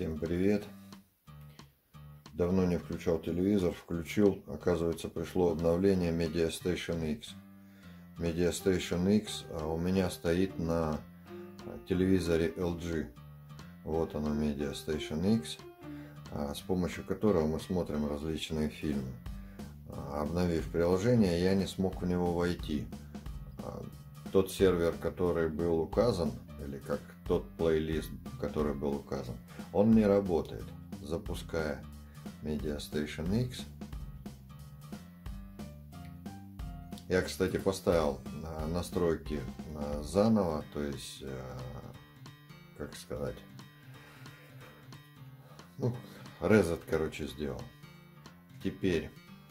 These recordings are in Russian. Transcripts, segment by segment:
Всем привет! Давно не включал телевизор, включил, оказывается, пришло обновление Media Station X. Media Station X у меня стоит на телевизоре LG. Вот она, Media Station X, с помощью которого мы смотрим различные фильмы. Обновив приложение, я не смог в него войти. Тот сервер, который был указан, или как тот плейлист, который был указан, он не работает. Запуская Media Station X. Я, кстати, поставил настройки заново, то есть, как сказать, резет, короче, сделал. Теперь,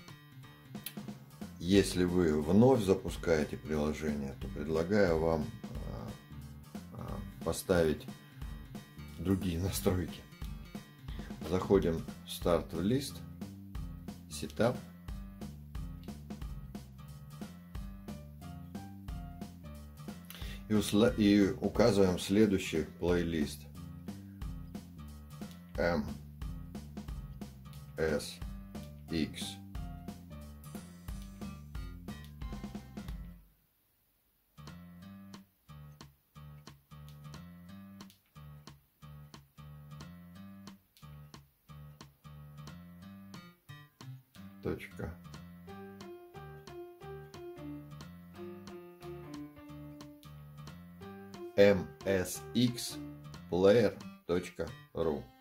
если вы вновь запускаете приложение, то предлагаю вам поставить другие настройки. Заходим в стартовый лист, Setup. И указываем следующий плейлист. MSX. Точка. msxplayer.ru.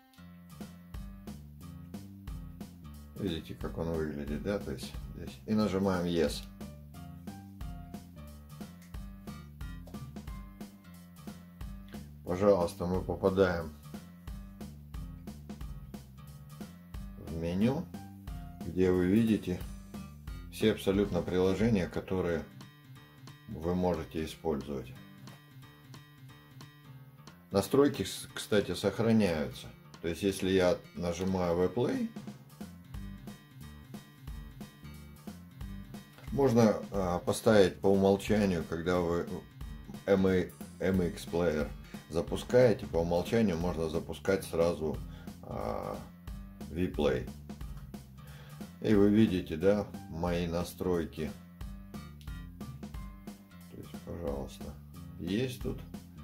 Видите, как он выглядит, да? То есть здесь. И нажимаем Yes. Пожалуйста, мы попадаем в меню, где вы видите все абсолютно приложения, которые вы можете использовать. Настройки, кстати, сохраняются. То есть, если я нажимаю Vplay, можно поставить по умолчанию, когда вы MX Player запускаете, по умолчанию можно запускать сразу Vplay. И вы видите, да, мои настройки. То есть, пожалуйста, есть тут.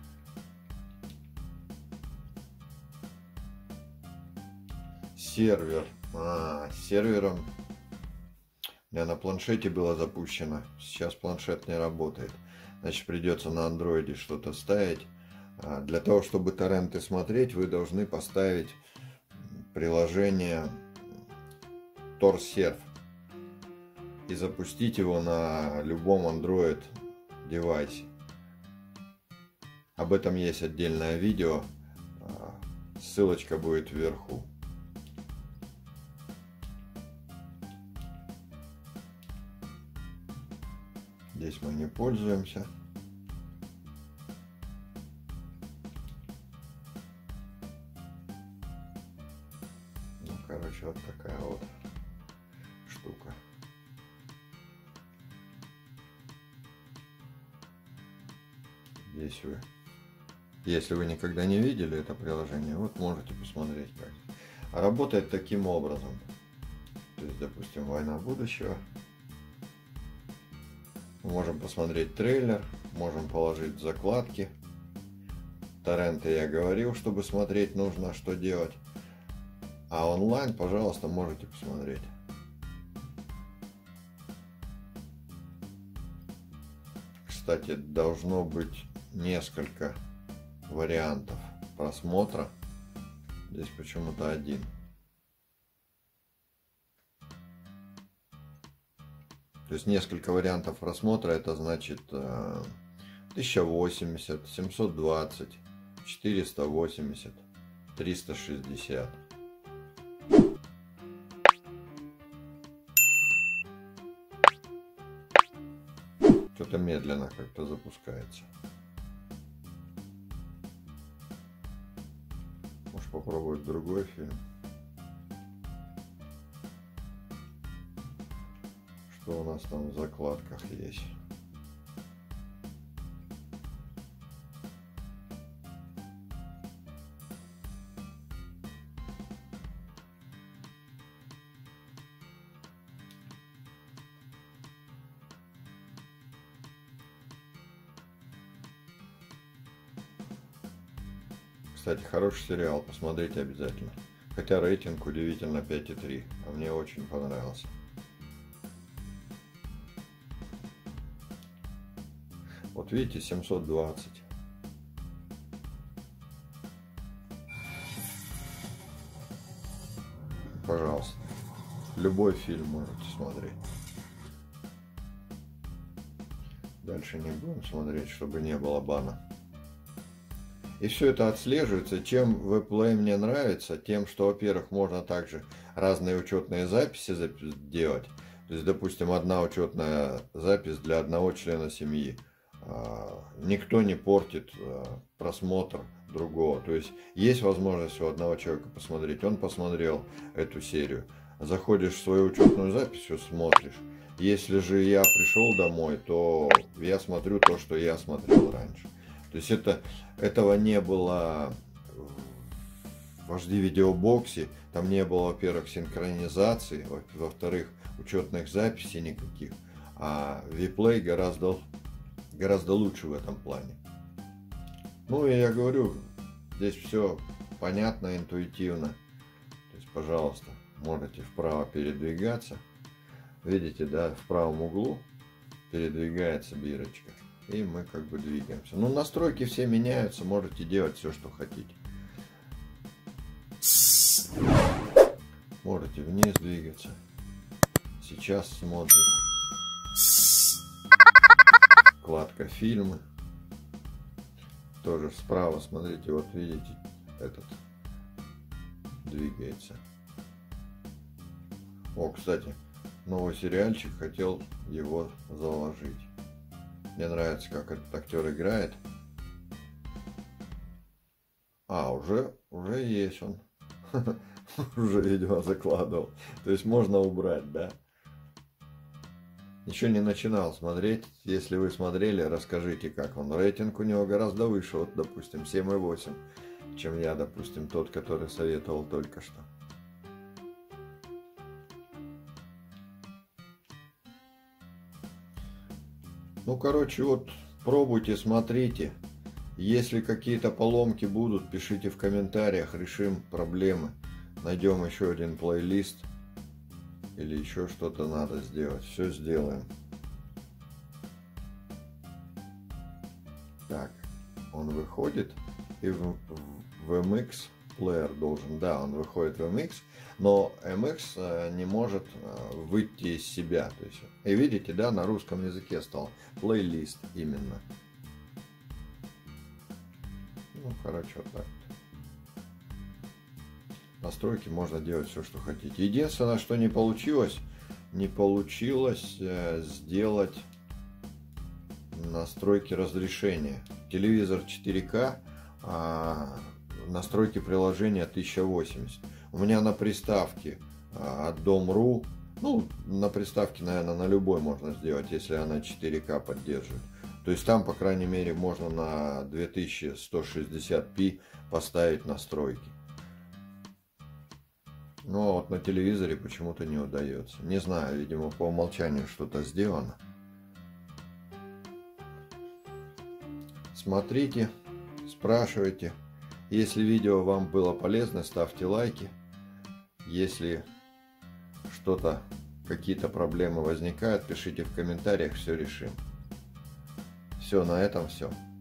Сервер. Сервером у меня на планшете было запущено. Сейчас планшет не работает. Значит, придется на андроиде что-то ставить. Для того, чтобы торренты смотреть, вы должны поставить приложение TorServe и запустить его на любом Android девайсе. Об этом есть отдельное видео, ссылочка будет вверху. Здесь мы не пользуемся. Короче, вот такая вот штука. Здесь вы, если вы никогда не видели это приложение, вот можете посмотреть как. А работает таким образом. То есть, допустим, «Война будущего». Мы можем посмотреть трейлер, можем положить закладки. Торренты я говорил, чтобы смотреть, нужно что делать. А онлайн, пожалуйста, можете посмотреть. Кстати, должно быть несколько вариантов просмотра. Здесь почему-то один. То есть несколько вариантов просмотра, это значит 1080, 720, 480, 360. Что-то медленно как-то запускается. Может попробовать другой фильм. Что у нас там в закладках есть? Кстати, хороший сериал, посмотрите обязательно. Хотя рейтинг удивительно 5,3, а мне очень понравился. Вот видите, 720. Пожалуйста, любой фильм можете смотреть. Дальше не будем смотреть, чтобы не было бана. И все это отслеживается. Чем WebPlay мне нравится, тем, что, во-первых, можно также разные учетные записи делать. То есть, допустим, одна учетная запись для одного члена семьи. Никто не портит просмотр другого. То есть, есть возможность у одного человека посмотреть. Он посмотрел эту серию. Заходишь в свою учетную запись и смотришь. Если же я пришел домой, то я смотрю то, что я смотрел раньше. То есть этого не было в HD видеобоксе, там не было, во-первых, синхронизации, во-вторых, учетных записей никаких, а WebPlay гораздо лучше в этом плане. Ну и я говорю, здесь все понятно, интуитивно. То есть, пожалуйста, можете вправо передвигаться. Видите, да, в правом углу передвигается бирочка. И мы как бы двигаемся. Ну, настройки все меняются, можете делать все, что хотите. Можете вниз двигаться. Сейчас смотрим. Вкладка фильмы. Тоже справа, смотрите, вот видите, этот двигается. О, кстати, новый сериальчик, хотел его заложить. Мне нравится, как этот актер играет. А, уже есть он. Уже, видимо, закладывал. То есть можно убрать, да? Еще не начинал смотреть. Если вы смотрели, расскажите, как он. Рейтинг у него гораздо выше, вот, допустим, 7,8, чем я, допустим, тот, который советовал только что. Ну, короче, вот пробуйте, смотрите. Если какие-то поломки будут, пишите в комментариях, решим проблемы. Найдем еще один плейлист. Или еще что-то надо сделать. Все сделаем. Так, он выходит. И в MX Player должен. Да, он выходит в MX. Но MX не может выйти из себя. То есть, и видите, да, на русском языке стал плейлист именно. Ну, короче, вот так. Настройки можно делать все, что хотите. Единственное, что не получилось сделать настройки разрешения. Телевизор 4К, настройки приложения 1080. У меня на приставке от Dom.ru, ну, на приставке, наверное, на любой можно сделать, если она 4К поддерживает. То есть там, по крайней мере, можно на 2160p поставить настройки. Но вот на телевизоре почему-то не удается. Не знаю, видимо, по умолчанию что-то сделано. Смотрите, спрашивайте. Если видео вам было полезно, ставьте лайки. Если что-то, какие-то проблемы возникают, пишите в комментариях, все решим. Все, на этом все.